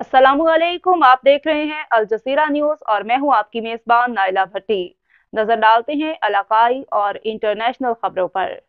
अस्सलामुअलैकुम, आप देख रहे हैं अल जज़ीरा न्यूज़ और मैं हूं आपकी मेज़बान नाइला भट्टी। नजर डालते हैं इलाकाई और इंटरनेशनल खबरों पर।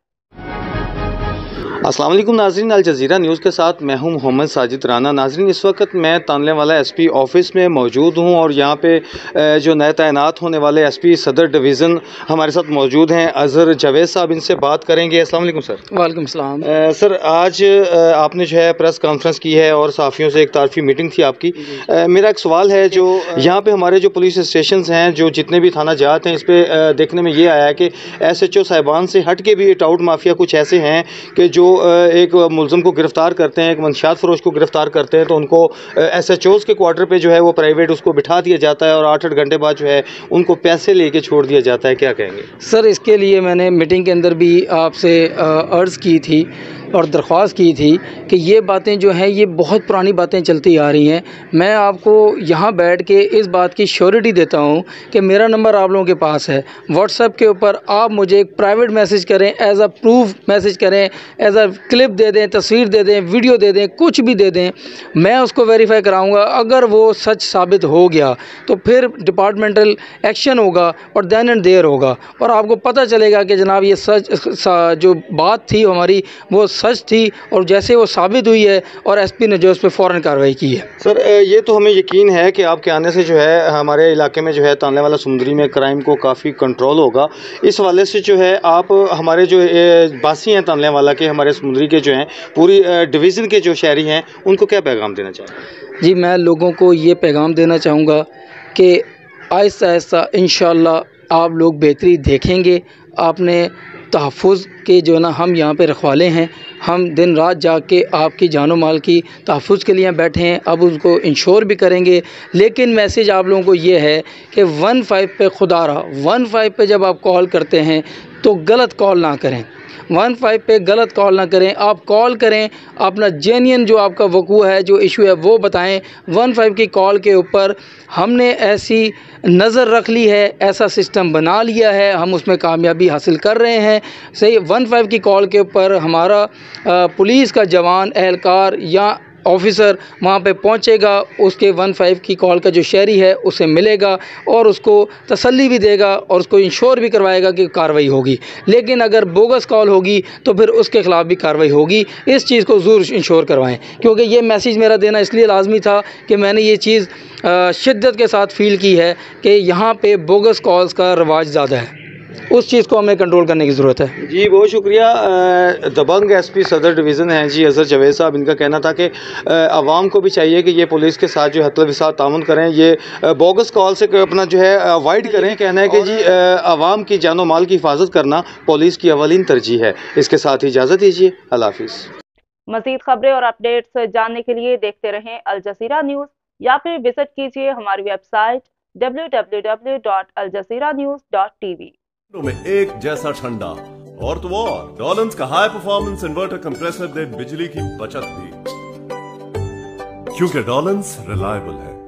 अस्सलाम वालेकुम नाज़रीन, अल जज़ीरा न्यूज़ के साथ मैं हूं मोहम्मद साजिद राना। नाज़रीन, इस वक्त मैं तानलेवाला एसपी ऑफिस में मौजूद हूं और यहां पे जो नए तैनात होने वाले एसपी सदर डिवीज़न हमारे साथ मौजूद हैं, अज़हर जावेद साहब। इनसे बात करेंगे। अस्सलाम वालेकुम सर। वालेकुम सलाम। सर, आज आपने जो है प्रेस कॉन्फ्रेंस की है और साफ़ियों से एक तारफ़ी मीटिंग थी आपकी। मेरा एक सवाल है, जो यहाँ पे हमारे जो पुलिस स्टेशन हैं, जो जितने भी थाना जात हैं, इस पर देखने में ये आया है कि SHO साहिबान से हट के भी टाउट माफिया कुछ ऐसे हैं कि जो एक मुलज़म को गिरफ़्तार करते हैं, एक मंशियात फ़रोश को गिरफ़्तार करते हैं, तो उनको SHOs के क्वार्टर पे जो है वो प्राइवेट उसको बिठा दिया जाता है और 8-8 घंटे बाद जो है उनको पैसे लेके छोड़ दिया जाता है। क्या कहेंगे सर? इसके लिए मैंने मीटिंग के अंदर भी आपसे अर्ज़ की थी और दरख्वास्त की थी कि ये बातें जो हैं ये बहुत पुरानी बातें चलती आ रही हैं। मैं आपको यहाँ बैठ के इस बात की श्योरिटी देता हूँ कि मेरा नंबर आप लोगों के पास है। व्हाट्सएप के ऊपर आप मुझे एक प्राइवेट मैसेज करें, एज अ प्रूफ मैसेज करें, एज अ क्लिप दे दें, तस्वीर दे दें, वीडियो दे दें, कुछ भी दे दें, मैं उसको वेरीफाई कराऊँगा। अगर वो सच साबित हो गया तो फिर डिपार्टमेंटल एक्शन होगा और देन एंड देयर होगा और आपको पता चलेगा कि जनाब ये सच जो बात थी हमारी वो सच थी और जैसे वो साबित हुई है और एसपी ने जो उस पर फ़ौरन कार्रवाई की है। सर, ये तो हमें यकीन है कि आपके आने से जो है हमारे इलाके में जो है तानलेवाला समुंदरी में क्राइम को काफ़ी कंट्रोल होगा। इस वाले से जो है आप हमारे जो बासी हैं तानलेवाला के, हमारे समुंदरी के जो हैं, पूरी डिवीज़न के जो शहरी हैं, उनको क्या पैगाम देना चाहेंगे? जी, मैं लोगों को ये पैगाम देना चाहूँगा कि आहिस्ता आहिस्ता इंशाअल्लाह आप लोग बेहतरी देखेंगे। आपने तहफ़्फ़ुज़ के जो ना हम यहाँ पे रखवाले हैं, हम दिन रात जाग के आपकी जानो माल की तहफ़्फ़ुज़ के लिए बैठे हैं, अब उसको इंश्योर भी करेंगे। लेकिन मैसेज आप लोगों को ये है कि 15 पे खुदारा 15 पे जब आप कॉल करते हैं तो गलत कॉल ना करें। 15 पे गलत कॉल ना करें, आप कॉल करें, अपना जेन्युइन जो आपका वकूआ है, जो इशू है वो बताएं। 15 की कॉल के ऊपर हमने ऐसी नज़र रख ली है, ऐसा सिस्टम बना लिया है, हम उसमें कामयाबी हासिल कर रहे हैं। सही 15 की कॉल के ऊपर हमारा पुलिस का जवान, एहलकार या ऑफ़िसर वहाँ पे पहुँचेगा, उसके 15 की कॉल का जो शहरी है उसे मिलेगा और उसको तसल्ली भी देगा और उसको इंश्योर भी करवाएगा कि कार्रवाई होगी। लेकिन अगर बोगस कॉल होगी तो फिर उसके ख़िलाफ़ भी कार्रवाई होगी। इस चीज़ को ज़रूर इंश्योर करवाएं, क्योंकि ये मैसेज मेरा देना इसलिए लाजमी था कि मैंने ये चीज़ शिद्दत के साथ फ़ील की है कि यहाँ पे बोगस कॉल्स का रवाज ज़्यादा है। उस चीज़ को हमें कंट्रोल करने की ज़रूरत है। जी, बहुत शुक्रिया। दबंग एसपी सदर डिवीज़न हैं जी अज़हर जावेद साहब। इनका कहना था कि आवाम को भी चाहिए कि ये पुलिस के साथ जो हतल विसात ताउन करें, ये बोगस कॉल से अपना जो है अवॉइड करें। कहना है कि जी आवाम की जानो माल की हिफाजत करना पुलिस की अवलीन तरजीह है। इसके साथ ही इजाज़त दीजिए। अल्लाह हाफ़िज़। मज़ीद खबरें और अपडेट्स जानने के लिए देखते रहें अल जज़ीरा न्यूज़ या फिर विजिट कीजिए हमारी वेबसाइट www.aljaziranews.tv। में एक जैसा ठंडा और तो और डॉलन्स का हाई परफॉर्मेंस इन्वर्टर कंप्रेसर दे बिजली की बचत भी, क्योंकि डॉलन्स रिलायबल है।